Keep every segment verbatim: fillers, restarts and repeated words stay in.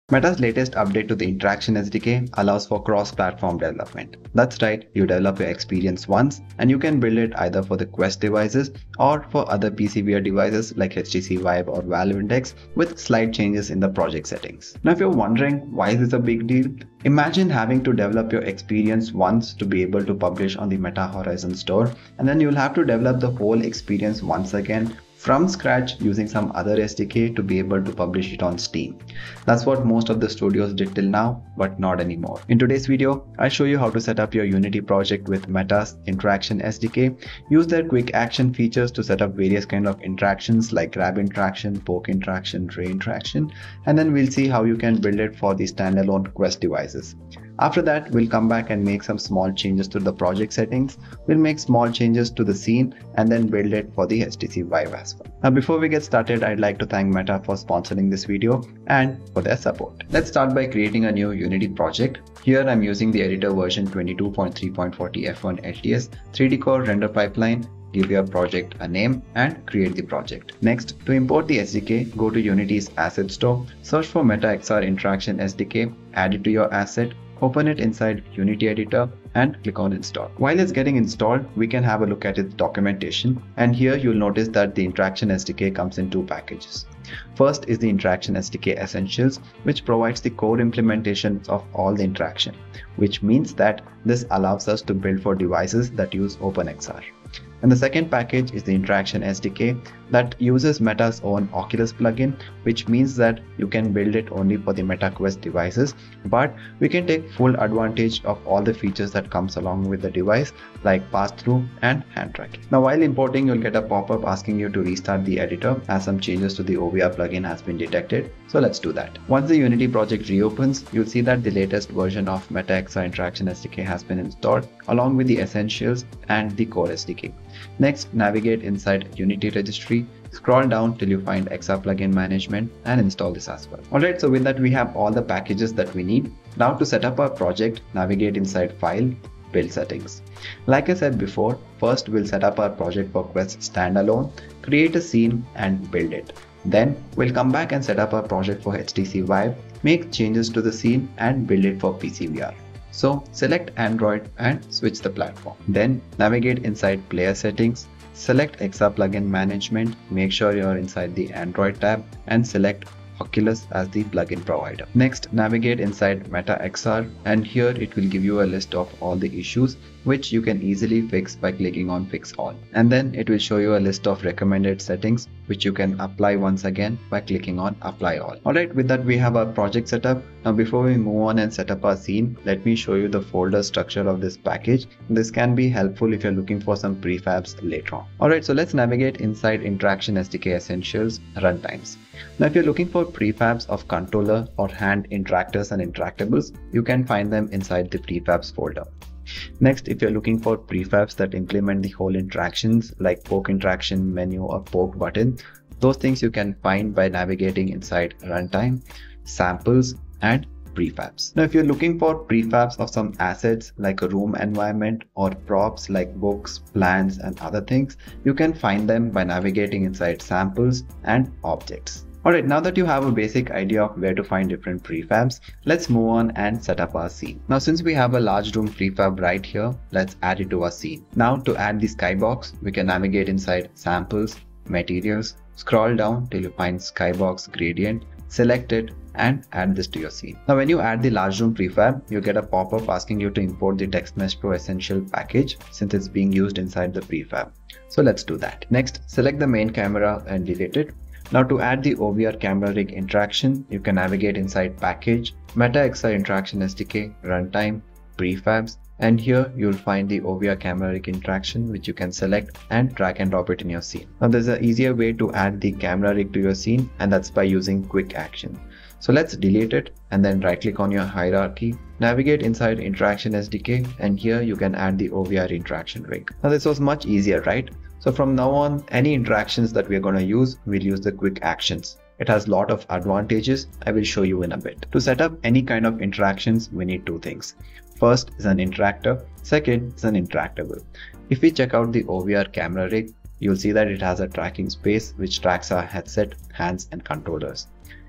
Meta's latest update to the Interaction S D K allows for cross-platform development. That's right, you develop your experience once and you can build it either for the Quest devices or for other P C V R devices like H T C Vive or Valve Index with slight changes in the project settings. Now if you're wondering why is this a big deal, imagine having to develop your experience once to be able to publish on the Meta Horizon store, and then you'll have to develop the whole experience once again from scratch using some other S D K to be able to publish it on Steam. That's what most of the studios did till now, but not anymore. In today's video, I'll show you how to set up your Unity project with Meta's Interaction S D K, use their quick action features to set up various kind of interactions like grab interaction, poke interaction, ray interaction, and then we'll see how you can build it for the standalone Quest devices. After that, we'll come back and make some small changes to the project settings. We'll make small changes to the scene and then build it for the H T C Vive as well. Now before we get started, I'd like to thank Meta for sponsoring this video and for their support. Let's start by creating a new Unity project. Here I'm using the editor version twenty-two point three point forty F one L T S three D core render pipeline. Give your project a name and create the project. Next, to import the S D K, go to Unity's asset store, search for Meta X R Interaction S D K, add it to your asset, open it inside Unity editor and click on install. While it's getting installed, we can have a look at its documentation, and here you'll notice that the Interaction S D K comes in two packages. First is the Interaction S D K Essentials, which provides the core implementation of all the interaction, which means that this allows us to build for devices that use OpenXR. And the second package is the Interaction S D K that uses Meta's own Oculus plugin, which means that you can build it only for the Meta Quest devices, but we can take full advantage of all the features that comes along with the device like pass-through and hand tracking. Now while importing, you'll get a pop-up asking you to restart the editor as some changes to the O V R plugin has been detected. So let's do that. Once the Unity project reopens, you'll see that the latest version of Meta X R Interaction S D K has been installed along with the Essentials and the Core S D K. Next, navigate inside Unity registry, scroll down till you find X R plugin management and install this as well. Alright, so with that we have all the packages that we need. Now to set up our project, navigate inside File, Build Settings. Like I said before, first we'll set up our project for Quest standalone, create a scene and build it. Then we'll come back and set up our project for H T C Vive, make changes to the scene and build it for P C V R. So select Android and switch the platform. Then navigate inside Player Settings, select X R Plugin Management, make sure you're inside the Android tab and select Oculus as the plugin provider. Next, navigate inside Meta X R, and here it will give you a list of all the issues which you can easily fix by clicking on Fix All. And then it will show you a list of recommended settings which you can apply once again by clicking on Apply All. Alright, with that we have our project set up. Now before we move on and set up our scene, let me show you the folder structure of this package. This can be helpful if you're looking for some prefabs later on. Alright, so let's navigate inside Interaction S D K Essentials Runtimes. Now if you're looking for prefabs of controller or hand interactors and interactables, you can find them inside the prefabs folder. Next, if you're looking for prefabs that implement the whole interactions like poke interaction menu or poke button, those things you can find by navigating inside Runtime, Samples and Prefabs. Now if you're looking for prefabs of some assets like a room environment or props like books, plans and other things, you can find them by navigating inside Samples and Objects. Alright, now that you have a basic idea of where to find different prefabs, let's move on and set up our scene. Now since we have a large room prefab right here, let's add it to our scene. Now to add the skybox, we can navigate inside Samples, Materials, scroll down till you find Skybox Gradient, select it and add this to your scene. Now when you add the large room prefab, you get a pop-up asking you to import the TextMesh Pro Essential package since it's being used inside the prefab. So let's do that. Next, select the main camera and delete it. Now to add the O V R camera rig interaction, you can navigate inside Package, Meta X R Interaction S D K, Runtime, Prefabs, and here you'll find the O V R camera rig interaction which you can select and drag and drop it in your scene. Now there's an easier way to add the camera rig to your scene, and that's by using Quick Action. So let's delete it and then right click on your hierarchy, navigate inside Interaction S D K, and here you can add the O V R interaction rig. Now this was much easier, right? So from now on, any interactions that we're going to use, we'll use the quick actions. It has a lot of advantages. I will show you in a bit. To set up any kind of interactions, we need two things. First is an interactor. Second is an interactable. If we check out the O V R camera rig, you'll see that it has a tracking space which tracks our headset, hands and controllers.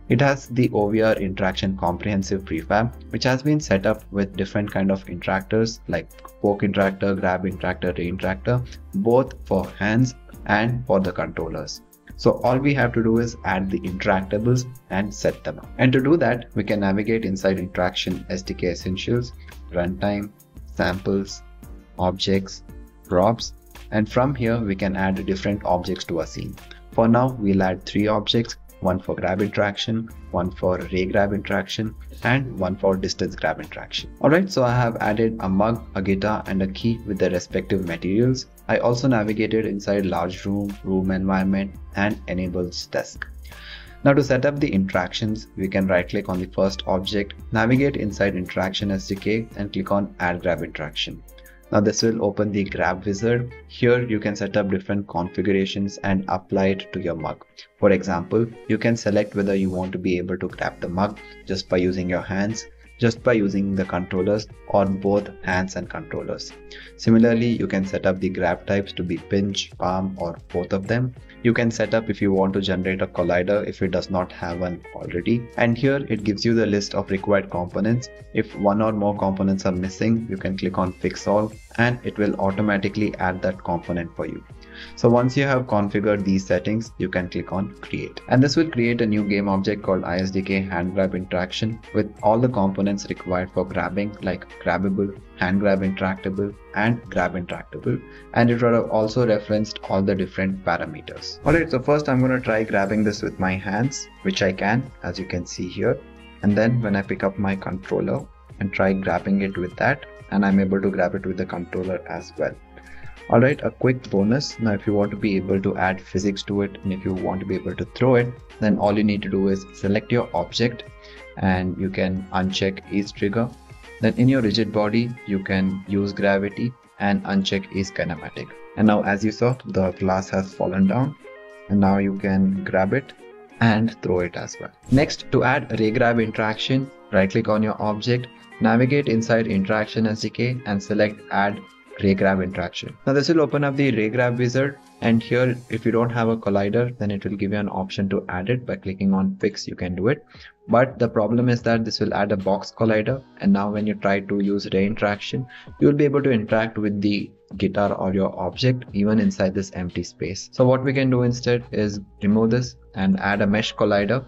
It has the O V R interaction comprehensive prefab, which has been set up with different kind of interactors like poke interactor, grab interactor, ray interactor, both for hands and for the controllers. So all we have to do is add the interactables and set them up. And to do that, we can navigate inside Interaction S D K Essentials, Runtime, Samples, Objects, Props, and from here we can add different objects to a scene. For now, we'll add three objects, one for grab interaction, one for ray grab interaction, and one for distance grab interaction. Alright, so I have added a mug, a guitar, and a key with their respective materials. I also navigated inside large room, room environment, and enables desk. Now to set up the interactions, we can right click on the first object, navigate inside Interaction S D K, and click on Add Grab Interaction. Now this will open the grab wizard. Here you can set up different configurations and apply it to your mug. For example, you can select whether you want to be able to grab the mug just by using your hands, just by using the controllers, or both hands and controllers. Similarly, you can set up the grab types to be pinch, palm, or both of them. You can set up if you want to generate a collider if it does not have one already. And here it gives you the list of required components. If one or more components are missing, you can click on Fix All and it will automatically add that component for you. So once you have configured these settings, you can click on Create. And this will create a new game object called I S D K Hand Grab Interaction with all the components required for grabbing, like grabbable, hand grab interactable, and grab interactable. And it would have also referenced all the different parameters. Alright, so first I'm going to try grabbing this with my hands, which I can, as you can see here. And then when I pick up my controller and try grabbing it with that, and I'm able to grab it with the controller as well. Alright, a quick bonus. Now if you want to be able to add physics to it, and if you want to be able to throw it, then all you need to do is select your object and you can uncheck ease trigger. Then in your rigid body, you can use gravity and uncheck ease kinematic. And now as you saw, the glass has fallen down and now you can grab it and throw it as well. Next, to add ray grab interaction, right click on your object, navigate inside Interaction S D K and select Add Ray Grab Interaction. Now this will open up the Ray Grab wizard, and here if you don't have a collider, then it will give you an option to add it by clicking on Fix. You can do it, but the problem is that this will add a box collider, and now when you try to use ray interaction, you will be able to interact with the guitar or your object even inside this empty space. So what we can do instead is remove this and add a mesh collider,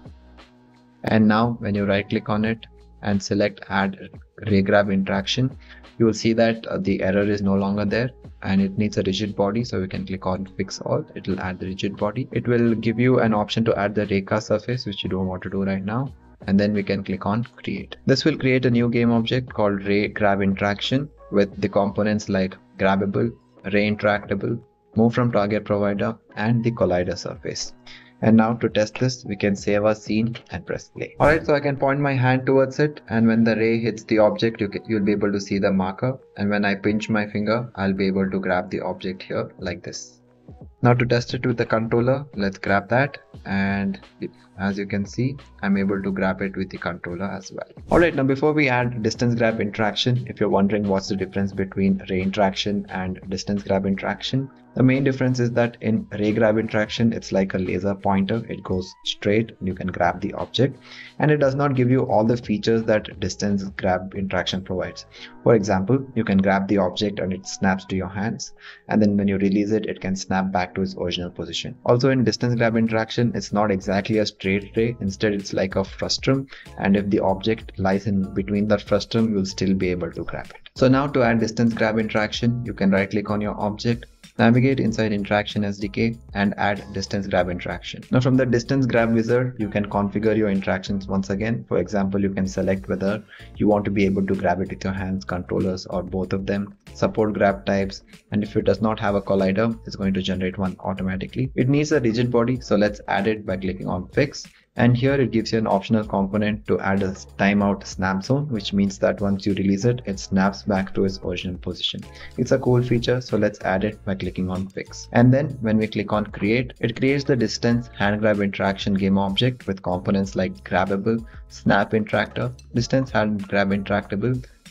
and now when you right click on it and select Add Ray Grab Interaction, you will see that uh, the error is no longer there and it needs a rigid body. So we can click on Fix All. It will add the rigid body. It will give you an option to add the Reka surface, which you don't want to do right now. And then we can click on Create. This will create a new game object called Ray Grab Interaction with the components like grabbable, ray interactable, move from target provider, and the collider surface. And now to test this, we can save our scene and press play. Alright, so I can point my hand towards it, and when the ray hits the object, you can, you'll be able to see the marker. And when I pinch my finger, I'll be able to grab the object here like this. Now to test it with the controller, let's grab that, and as you can see, I'm able to grab it with the controller as well. Alright, now before we add distance grab interaction, if you're wondering what's the difference between ray interaction and distance grab interaction, the main difference is that in ray grab interaction, it's like a laser pointer. It goes straight, you can grab the object, and it does not give you all the features that distance grab interaction provides. For example, you can grab the object and it snaps to your hands, and then when you release it, it can snap back to its original position. Also in distance grab interaction, it's not exactly a straight ray, instead it's like a frustum, and if the object lies in between that frustum, you'll still be able to grab it. So now to add distance grab interaction, you can right click on your object, navigate inside Interaction S D K and add distance grab interaction. Now from the distance grab wizard, you can configure your interactions once again. For example, you can select whether you want to be able to grab it with your hands, controllers, or both of them, support grab types, and if it does not have a collider, it's going to generate one automatically. It needs a rigid body, so let's add it by clicking on Fix. And here it gives you an optional component to add a timeout snap zone, which means that once you release it, it snaps back to its original position. It's a cool feature, so let's add it by clicking on Fix. And then when we click on Create, it creates the distance hand grab interaction game object with components like grabbable, snap interactor, distance hand grab interactable,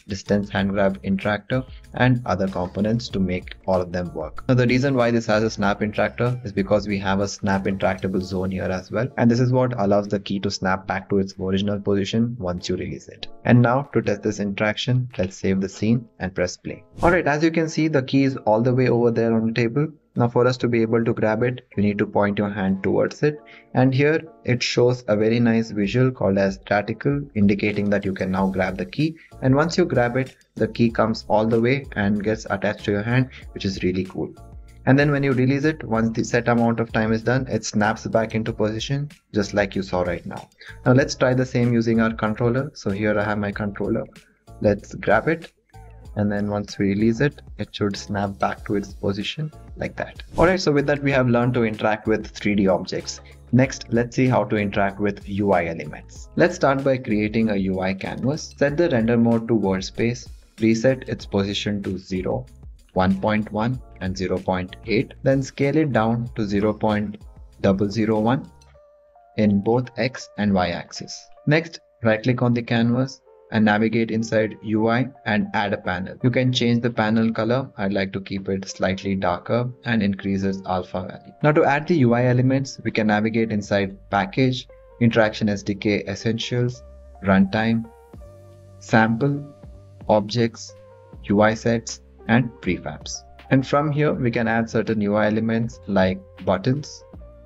distance hand grab interactor, and other components to make all of them work. Now the reason why this has a snap interactor is because we have a snap interactable zone here as well, and this is what allows the key to snap back to its original position once you release it. And now to test this interaction, let's save the scene and press play. Alright, as you can see, the key is all the way over there on the table. Now for us to be able to grab it, you need to point your hand towards it, and here it shows a very nice visual called as radical, indicating that you can now grab the key, and once you grab it, the key comes all the way and gets attached to your hand, which is really cool. And then when you release it, once the set amount of time is done, it snaps back into position just like you saw right now. Now let's try the same using our controller. So here I have my controller. Let's grab it, and then once we release it, it should snap back to its position like that. Alright, so with that we have learned to interact with three D objects. Next, let's see how to interact with U I elements. Let's start by creating a U I canvas. Set the render mode to world space, reset its position to zero, one point one and zero point eight, then scale it down to zero point zero zero one in both X and Y axis. Next, right click on the canvas and navigate inside U I and add a panel. You can change the panel color. I'd like to keep it slightly darker and increase its alpha value. Now to add the U I elements, we can navigate inside Package, Interaction S D K Essentials, Runtime, Sample, Objects, U I Sets, and Prefabs. And from here, we can add certain U I elements like buttons.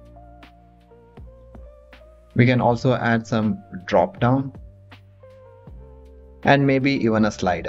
We can also add some drop down, and maybe even a slider.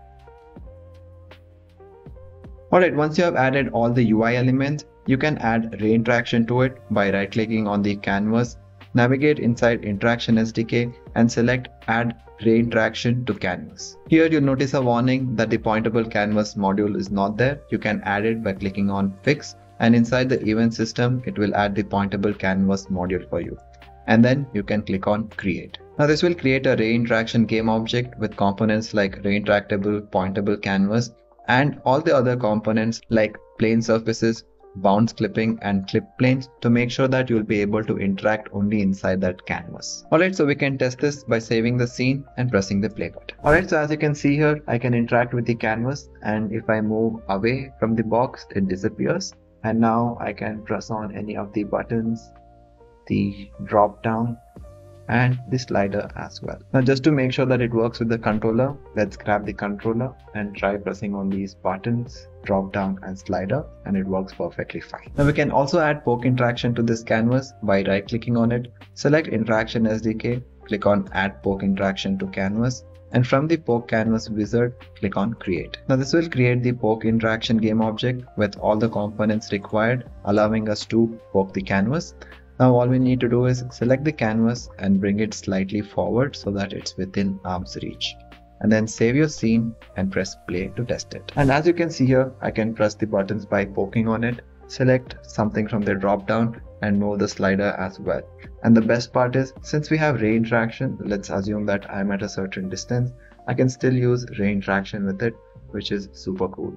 Alright, once you have added all the U I elements, you can add ray interaction to it by right clicking on the canvas, navigate inside Interaction S D K and select Add Ray Interaction to Canvas. Here you'll notice a warning that the pointable canvas module is not there. You can add it by clicking on Fix, and inside the event system, it will add the pointable canvas module for you. And then you can click on Create. Now this will create a ray interaction game object with components like ray interactable, pointable canvas, and all the other components like plane surfaces, bounce clipping, and clip planes to make sure that you'll be able to interact only inside that canvas. Alright, so we can test this by saving the scene and pressing the play button. Alright, so as you can see here, I can interact with the canvas, and if I move away from the box, it disappears. And now I can press on any of the buttons, the drop down, and the slider as well. Now just to make sure that it works with the controller, let's grab the controller and try pressing on these buttons, drop down and slider, and it works perfectly fine. Now we can also add poke interaction to this canvas by right clicking on it, select Interaction S D K, click on Add Poke Interaction to Canvas, and from the poke canvas wizard, click on Create. Now this will create the poke interaction game object with all the components required, allowing us to poke the canvas. Now all we need to do is select the canvas and bring it slightly forward so that it's within arm's reach. And then save your scene and press play to test it. And as you can see here, I can press the buttons by poking on it, select something from the drop down and move the slider as well. And the best part is, since we have ray interaction, let's assume that I'm at a certain distance, I can still use ray interaction with it, which is super cool.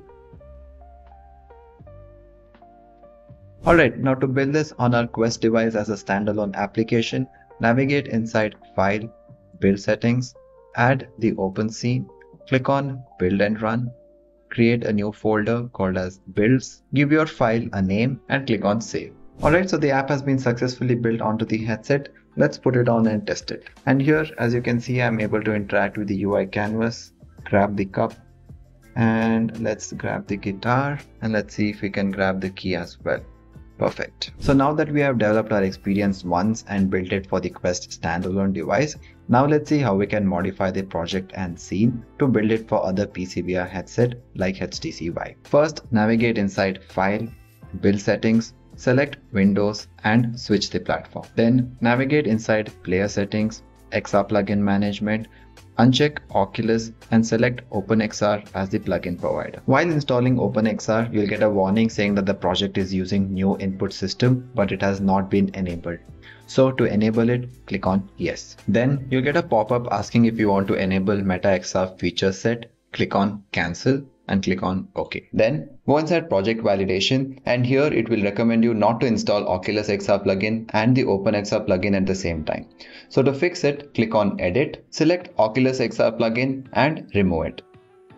Alright, now to build this on our Quest device as a standalone application, navigate inside File, Build Settings, add the open scene, click on Build and Run, create a new folder called as Builds, give your file a name and click on Save. Alright, so the app has been successfully built onto the headset. Let's put it on and test it. And here, as you can see, I'm able to interact with the U I canvas, grab the cup, and let's grab the guitar, and let's see if we can grab the key as well. Perfect. So now that we have developed our experience once and built it for the Quest standalone device, now let's see how we can modify the project and scene to build it for other P C V R headset like H T C Vive. First, navigate inside File, Build Settings, select Windows and switch the platform. Then navigate inside Player Settings, X R Plugin Management, uncheck Oculus and select OpenXR as the plugin provider. While installing OpenXR, you'll get a warning saying that the project is using new input system, but it has not been enabled. So to enable it, click on Yes. Then you'll get a pop-up asking if you want to enable MetaXR feature set. Click on Cancel. and click on OK. Then go inside project validation, and here it will recommend you not to install Oculus X R plugin and the OpenXR plugin at the same time. So to fix it, click on Edit, select Oculus X R plugin and remove it.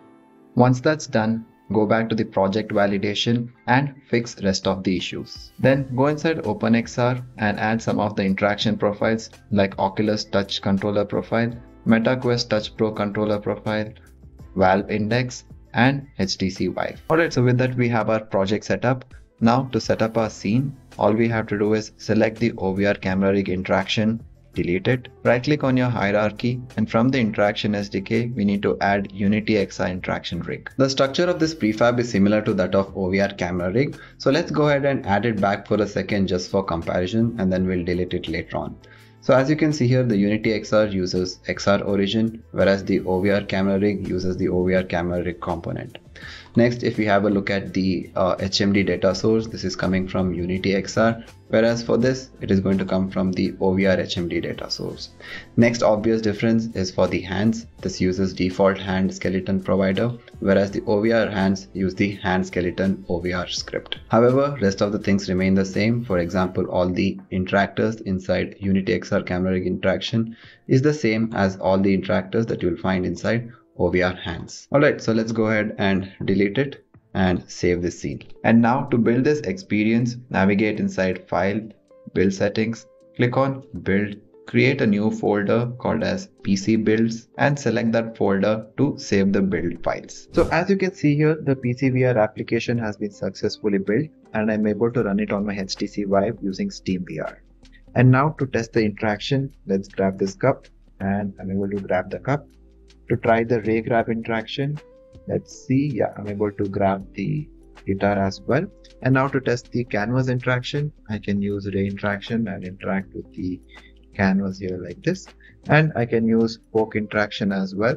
Once that's done, go back to the project validation and fix rest of the issues. Then go inside OpenXR and add some of the interaction profiles like Oculus Touch Controller Profile, MetaQuest Touch Pro Controller Profile, Valve Index, and H T C Vive. Alright, so with that we have our project set up. Now to set up our scene, all we have to do is select the O V R camera rig interaction, delete it, right click on your hierarchy, and from the interaction S D K we need to add Unity X R interaction rig. The structure of this prefab is similar to that of O V R camera rig, so let's go ahead and add it back for a second just for comparison, and then we'll delete it later on. So as you can see here, the Unity X R uses X R origin, whereas the O V R camera rig uses the O V R camera rig component. Next, if we have a look at the uh, H M D data source, this is coming from Unity X R, whereas for this, it is going to come from the O V R H M D data source. Next obvious difference is for the hands. This uses default hand skeleton provider, whereas the O V R hands use the hand skeleton O V R script. However, rest of the things remain the same. For example, all the interactors inside Unity X R camera rig interaction is the same as all the interactors that you'll find inside O V R hands. Alright, so let's go ahead and delete it and save this scene. And now to build this experience, navigate inside File, Build Settings, click on Build, create a new folder called as P C Builds, and select that folder to save the build files. So as you can see here, the P C V R application has been successfully built and I'm able to run it on my H T C Vive using SteamVR. And now to test the interaction, let's grab this cup, and I'm able to grab the cup. To try the ray grab interaction, let's see, yeah, I'm able to grab the guitar as well. And now to test the canvas interaction, I can use ray interaction and interact with the canvas here like this. And I can use poke interaction as well.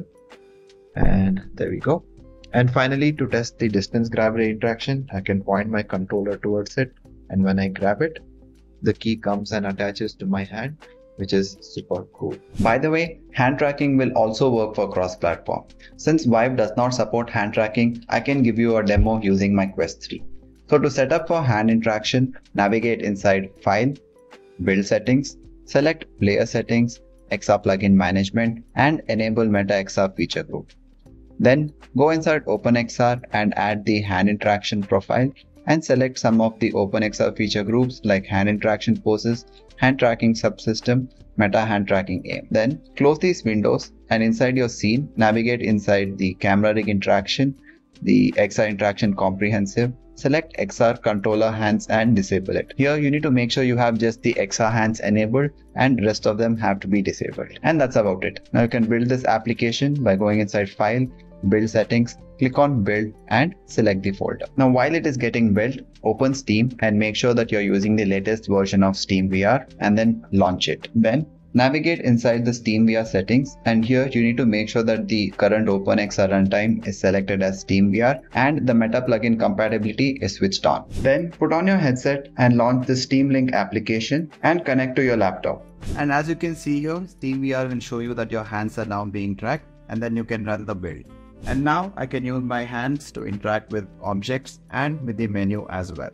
And there we go. And finally, to test the distance grab ray interaction, I can point my controller towards it. And when I grab it, the key comes and attaches to my hand, which is super cool. By the way, hand tracking will also work for cross-platform. Since Vive does not support hand tracking, I can give you a demo using my Quest three. So to set up for hand interaction, navigate inside File, Build Settings, select Player Settings, X R Plugin Management, and enable Meta X R feature group. Then go inside OpenXR and add the hand interaction profile, and select some of the OpenXR feature groups like hand interaction poses, hand tracking subsystem, meta hand tracking aim. Then close these windows, and inside your scene, navigate inside the camera rig interaction, the X R interaction comprehensive, select X R controller hands and disable it. Here you need to make sure you have just the X R hands enabled and rest of them have to be disabled. And that's about it. Now you can build this application by going inside File, Build Settings, click on Build and select the folder. Now while it is getting built, open Steam and make sure that you're using the latest version of SteamVR and then launch it. Then navigate inside the SteamVR settings, and here you need to make sure that the current OpenXR runtime is selected as SteamVR and the Meta plugin compatibility is switched on. Then put on your headset and launch the Steam Link application and connect to your laptop. And as you can see here, SteamVR will show you that your hands are now being tracked, and then you can run the build. And now I can use my hands to interact with objects and with the menu as well.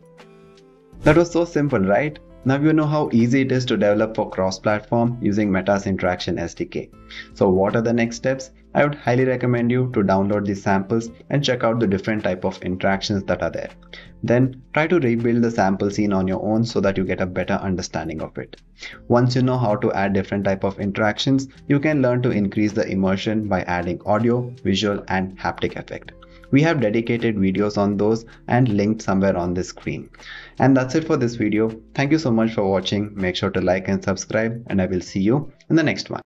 That was so simple, right? Now you know how easy it is to develop for cross-platform using Meta's interaction S D K. So what are the next steps? I would highly recommend you to download the samples and check out the different type of interactions that are there. Then try to rebuild the sample scene on your own so that you get a better understanding of it. Once you know how to add different type of interactions, you can learn to increase the immersion by adding audio, visual and haptic effect. We have dedicated videos on those and linked somewhere on this screen. And that's it for this video. Thank you so much for watching. Make sure to like and subscribe, and I will see you in the next one.